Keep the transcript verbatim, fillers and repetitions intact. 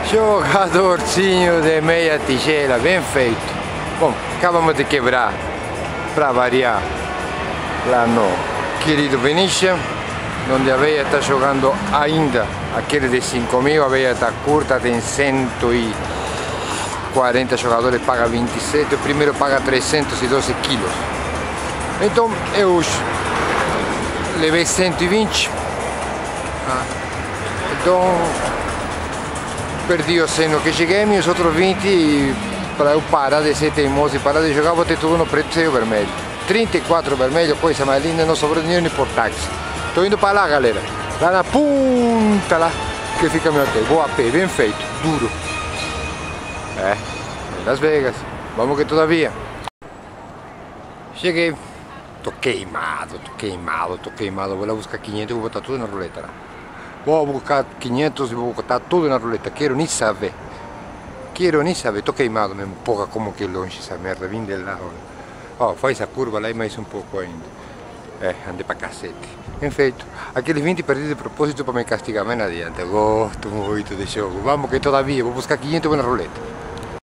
Jogadorzinho de meia tigela, bem feito. Bom, acabamos de quebrar, para variar, lá no querido Venezia, onde a veia está jogando ainda aquele de cinco mil, a veia está curta, tem cento e quarenta jogadores, paga vinte e sete, o primeiro paga trezentos e doze quilos. Então eu levei cento e vinte, então perdi o cem no que cheguei, e os outros vinte, para eu parar de ser teimoso e parar de jogar, vou ter tudo no preto e vermelho. trinta e quatro vermelho, coisa mais linda, não sobrou dinheiro nem por táxi. Tô indo para lá, galera, lá na punta lá que fica meu hotel. Vou a pé, bem feito, duro. É, em Las Vegas, vamos que todavia. Cheguei, tô queimado, tô queimado, tô queimado. Vou lá buscar quinhentos e vou botar tudo na roleta lá. Vou buscar quinhentos e vou botar tudo na roleta, quero nem saber. Quero nem saber, tô queimado mesmo. Porra, como que longe essa merda, vim de lá. Ó, oh, faz a curva lá e mais um pouco ainda. É, andei pra cacete. Bem feito. Aqueles vinte perdi de propósito para me castigar, mas não adianta. Eu gosto muito de jogo. Vamos que todavia, vou buscar quinhentos e vou na roleta.